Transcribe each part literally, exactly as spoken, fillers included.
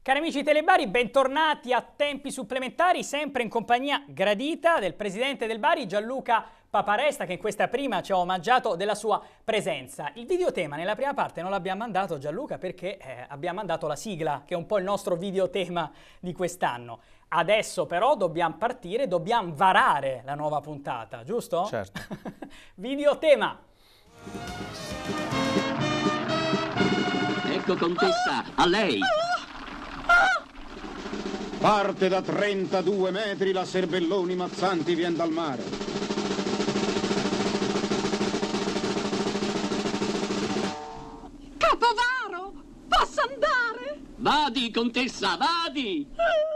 Cari amici Telebari, bentornati a Tempi Supplementari, sempre in compagnia gradita del presidente del Bari, Gianluca Paparesta, che in questa prima ci ha omaggiato della sua presenza. Il videotema nella prima parte non l'abbiamo mandato, Gianluca, perché eh, abbiamo mandato la sigla, che è un po' il nostro videotema di quest'anno. Adesso però dobbiamo partire, dobbiamo varare la nuova puntata, giusto? Certo. Videotema! Ecco, contessa, a lei! Parte da trentadue metri, la Serbelloni Mazzanti viene dal mare. Capovaro, posso andare? Vadi, contessa, vadi!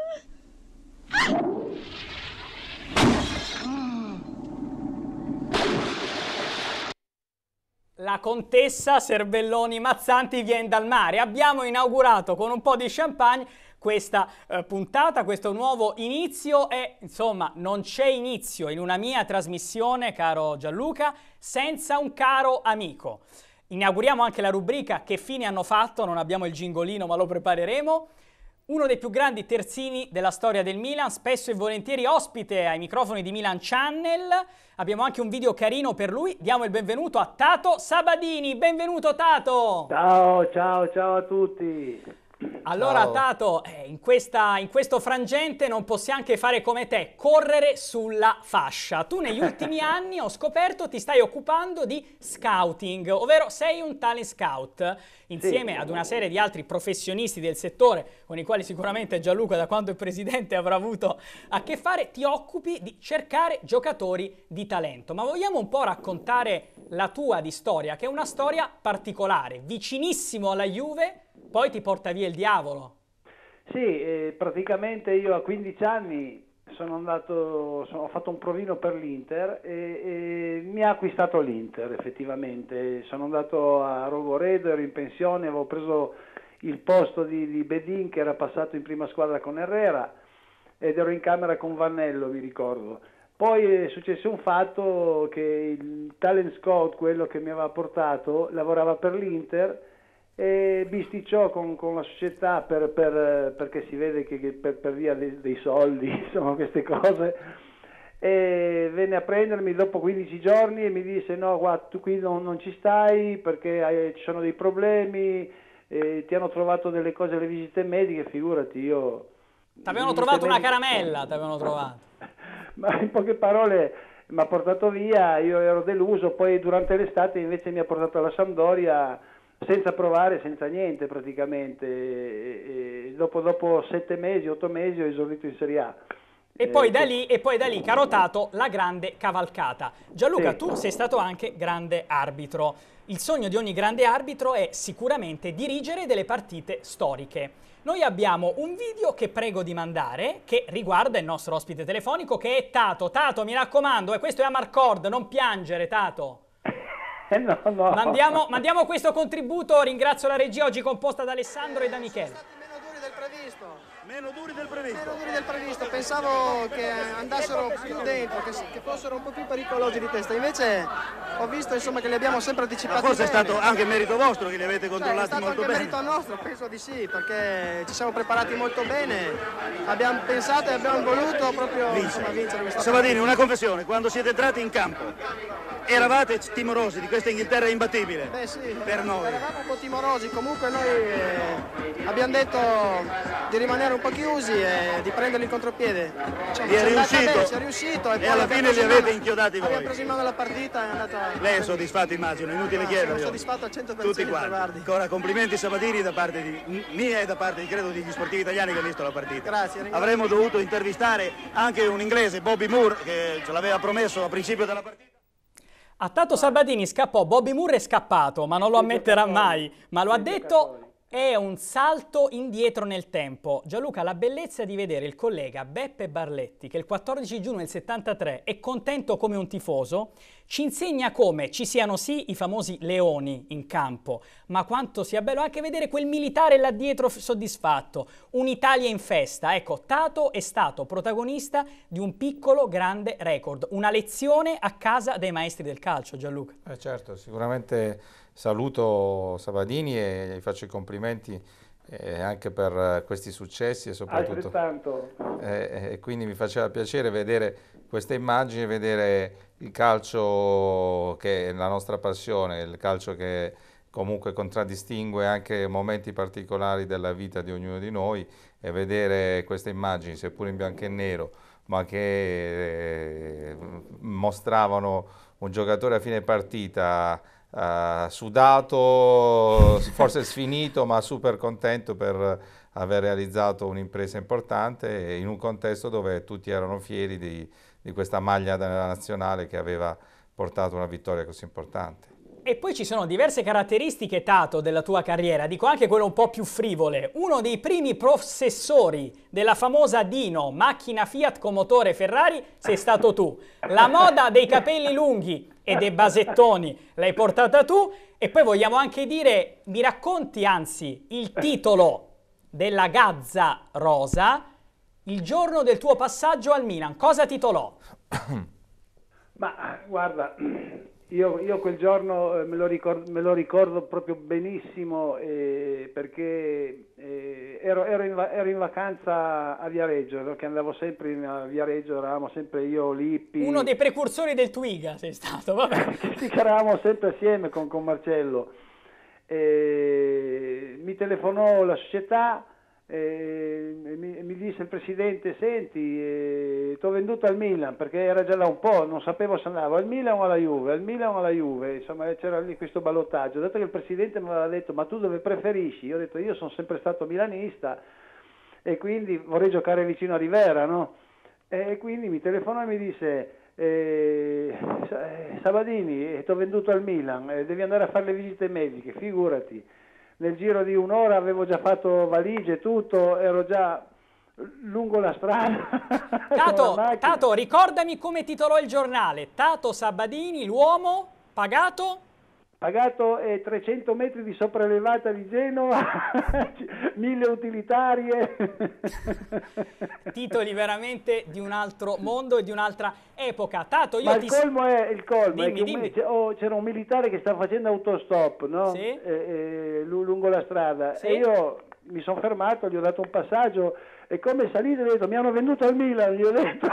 La contessa Serbelloni Mazzanti viene dal mare. Abbiamo inaugurato con un po' di champagne questa eh, puntata, questo nuovo inizio e insomma non c'è inizio in una mia trasmissione, caro Gianluca, senza un caro amico. Inauguriamo anche la rubrica Che fine hanno fatto, non abbiamo il gingolino ma lo prepareremo. Uno dei più grandi terzini della storia del Milan, spesso e volentieri ospite ai microfoni di Milan Channel. Abbiamo anche un video carino per lui. Diamo il benvenuto a Tato Sabadini. Benvenuto Tato! Ciao, ciao, ciao a tutti! Allora Ciao. Tato, eh, in, questa, in questo frangente non possiamo che fare come te, correre sulla fascia. Tu negli ultimi anni, ho scoperto, ti stai occupando di scouting, ovvero sei un talent scout, insieme Sì. ad una serie di altri professionisti del settore, con i quali sicuramente Gianluca, da quando è presidente, avrà avuto a che fare. Ti occupi di cercare giocatori di talento. Ma vogliamo un po' raccontare la tua di storia, che è una storia particolare, vicinissimo alla Juve, poi ti porta via il diavolo. Sì, eh, praticamente io a quindici anni sono andato, sono, ho fatto un provino per l'Inter e, e mi ha acquistato l'Inter effettivamente. Sono andato a Rogoredo, ero in pensione, avevo preso il posto di, di Bedin che era passato in prima squadra con Herrera ed ero in camera con Vannello, mi ricordo. Poi è successo un fatto che il talent scout, quello che mi aveva portato, lavorava per l'Inter e bisticciò con, con la società per, per, perché si vede che, che per, per via dei, dei soldi, insomma queste cose, e venne a prendermi dopo quindici giorni e mi disse no guarda tu qui non, non ci stai perché hai, ci sono dei problemi, eh, ti hanno trovato delle cose alle visite mediche, figurati io... Ti avevano trovato una caramella, ti avevano trovato. Ma in poche parole mi ha portato via, io ero deluso, poi durante l'estate invece mi ha portato alla Sampdoria senza provare, senza niente praticamente, e, e dopo, dopo sette mesi, otto mesi ho esordito in Serie A. E poi, da lì, e poi da lì, caro Tato, la grande cavalcata. Gianluca, Sì. tu sei stato anche grande arbitro. Il sogno di ogni grande arbitro è sicuramente dirigere delle partite storiche. Noi abbiamo un video che prego di mandare, che riguarda il nostro ospite telefonico, che è Tato. Tato, mi raccomando, eh, questo è Amarcord, non piangere, Tato. Eh no, no. Mandiamo, mandiamo questo contributo, ringrazio la regia oggi composta da Alessandro e da Michele. Meno duri del previsto. Meno duri del previsto. Meno duri del previsto. Pensavo che andassero più dentro, che, che fossero un po' più pericolosi di testa. Invece ho visto insomma che li abbiamo sempre anticipati. Ma forse è bene. stato anche merito vostro che li avete Cioè, è controllati stato molto anche bene. merito nostro, penso di sì, perché ci siamo preparati molto bene. Abbiamo pensato e abbiamo voluto proprio insomma, vincere questa Sabadini, una confessione, quando siete entrati in campo eravate timorosi di questa Inghilterra imbattibile? Beh sì, per noi. eravamo un po' timorosi, comunque noi eh, abbiamo detto di rimanere un po' chiusi e di prenderli in contropiede. Insomma, Vi è ci andata riuscito? bene, ci è riuscito E poi alla abbiamo fine preso li in avete mano- inchiodati voi. Abbiamo preso in mano la partita e è andata... Lei è soddisfatto immagino, inutile No, chiederlo. sono soddisfatto al cento per Tutti cento, quanti. guardi. Ancora complimenti Sabadini da parte di mia e da parte di credo degli sportivi italiani che hanno visto la partita. Grazie, ringrazio. Avremmo dovuto intervistare anche un inglese, Bobby Moore, che ce l'aveva promesso a principio della partita. A Tato Sabadini scappò, Bobby Moore è scappato, ma non lo ammetterà mai, ma lo ha detto, è un salto indietro nel tempo. Gianluca, la bellezza di vedere il collega Beppe Barletti, che il quattordici giugno del settantatré è contento come un tifoso, ci insegna come ci siano sì i famosi leoni in campo, ma quanto sia bello anche vedere quel militare là dietro soddisfatto, un'Italia in festa. Ecco, Tato è stato protagonista di un piccolo grande record, una lezione a casa dei maestri del calcio, Gianluca. Eh certo, sicuramente saluto Sabadini e gli faccio i complimenti eh, anche per questi successi e soprattutto... Altrettanto. Eh, e quindi mi faceva piacere vedere queste immagini, vedere il calcio che è la nostra passione, il calcio che comunque contraddistingue anche momenti particolari della vita di ognuno di noi, e vedere queste immagini, seppur in bianco e nero, ma che eh, mostravano un giocatore a fine partita eh, sudato, forse sfinito, ma super contento per aver realizzato un'impresa importante in un contesto dove tutti erano fieri di, di questa maglia della nazionale che aveva portato una vittoria così importante. E poi ci sono diverse caratteristiche, Tato, della tua carriera, dico anche quelle un po' più frivole. Uno dei primi possessori della famosa Dino, macchina Fiat con motore Ferrari, sei stato tu. La moda dei capelli lunghi e dei basettoni l'hai portata tu. E poi vogliamo anche dire, mi racconti anzi il titolo della Gazza Rosa il giorno del tuo passaggio al Milan. Cosa titolò? Ma guarda... Io, io quel giorno eh, me, lo ricordo, me lo ricordo proprio benissimo eh, perché eh, ero, ero, in, ero in vacanza a Viareggio, perché andavo sempre in, a Viareggio, eravamo sempre io, Lippi... Uno dei precursori del Twiga sei stato, vabbè. Sì, eravamo sempre assieme con, con Marcello. E mi telefonò la società e mi, mi disse il presidente: senti, eh, ti ho venduto al Milan, perché era già da un po', non sapevo se andavo al Milan o alla Juve, al Milan o alla Juve, insomma c'era lì questo ballottaggio. Ho detto che il presidente mi aveva detto: ma tu dove preferisci? Io ho detto: io sono sempre stato milanista e quindi vorrei giocare vicino a Rivera, no? E quindi mi telefonò e mi disse: eh, Sabadini, ti ho venduto al Milan, eh, devi andare a fare le visite mediche, figurati. Nel giro di un'ora avevo già fatto valigie e tutto, ero già lungo la strada. Tato, Tato, ricordami come titolò il giornale. Tato Sabadini, l'uomo, pagato? Pagato eh, trecento metri di sopraelevata di Genova, mille utilitarie. Titoli veramente di un altro mondo e di un'altra epoca. Tato, io Ma ti... il colmo è, il colmo dimmi, è che dimmi. oh, c'era un militare che stava facendo autostop, no? Sì. eh, eh, lungo la strada, Sì. e io mi sono fermato, gli ho dato un passaggio, e come salito ho detto: mi hanno venduto al Milan, gli ho detto.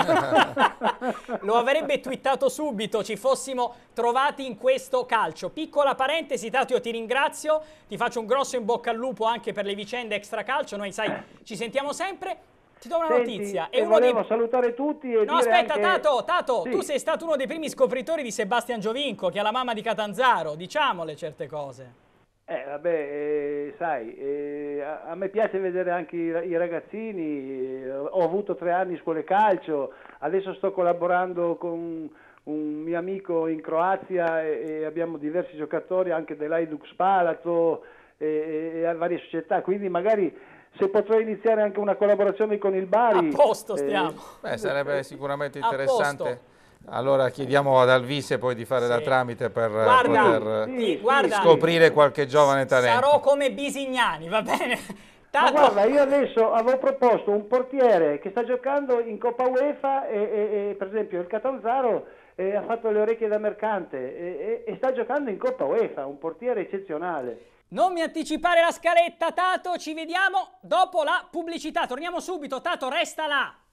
Lo avrebbe twittato subito, ci fossimo trovati in questo calcio. Piccola parentesi, Tato, io ti ringrazio, ti faccio un grosso in bocca al lupo anche per le vicende extracalcio, noi sai, ci sentiamo sempre. Ti do una Senti, notizia. È e uno volevo dei... salutare tutti e No, dire aspetta, anche... Tato, Tato, Sì. tu sei stato uno dei primi scopritori di Sebastian Giovinco, che è la mamma di Catanzaro, diciamole certe cose. Eh, vabbè, eh, sai, eh, a, a me piace vedere anche i, i ragazzini, eh, ho avuto tre anni in scuole calcio, adesso sto collaborando con un mio amico in Croazia e, e abbiamo diversi giocatori anche dell'Hajduk Spalato e, e, e varie società, quindi magari se potrei iniziare anche una collaborazione con il Bari... A posto stiamo. Eh, Beh, sarebbe sicuramente A interessante. posto. Allora chiediamo ad Alvise poi di fare Sì. da tramite per Guarda, poter sì, ti- sì, guarda, scoprire qualche giovane talento. sarò come Bisignani, va bene? Ma Tato, guarda, io adesso avevo proposto un portiere che sta giocando in Coppa UEFA e, e- e, per esempio il Catanzaro eh, ha fatto le orecchie da mercante e, e- e sta giocando in Coppa UEFA, un portiere eccezionale. non mi anticipare la scaletta, Tato, ci vediamo dopo la pubblicità. Torniamo subito, Tato, resta là.